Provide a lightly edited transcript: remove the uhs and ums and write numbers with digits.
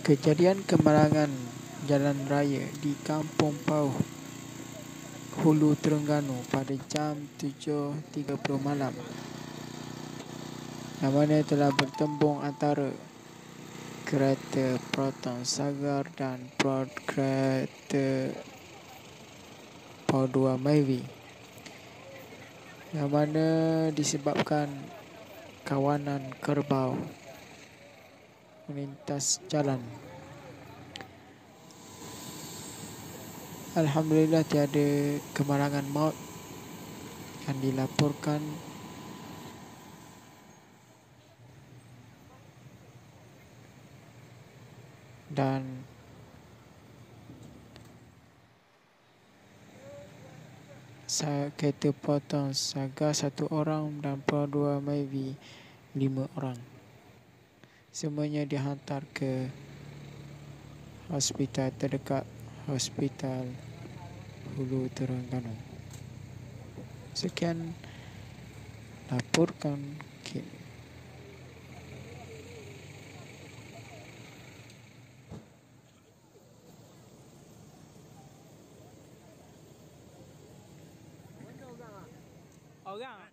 Kejadian kemalangan jalan raya di Kampung Pauh, Hulu Terengganu pada jam 7.30 malam, yang mana telah bertembung antara kereta Proton Sagar dan kereta Pau 2 Myvi, yang mana disebabkan kawanan kerbau melintas jalan. Alhamdulillah tiada kemalangan maut yang dilaporkan, dan kereta Proton Sagar 1 orang dan Pau 2 Myvi 5 orang. Semuanya dihantar ke hospital terdekat, Hospital Hulu Terengganu. Sekian laporkan Kim. Orang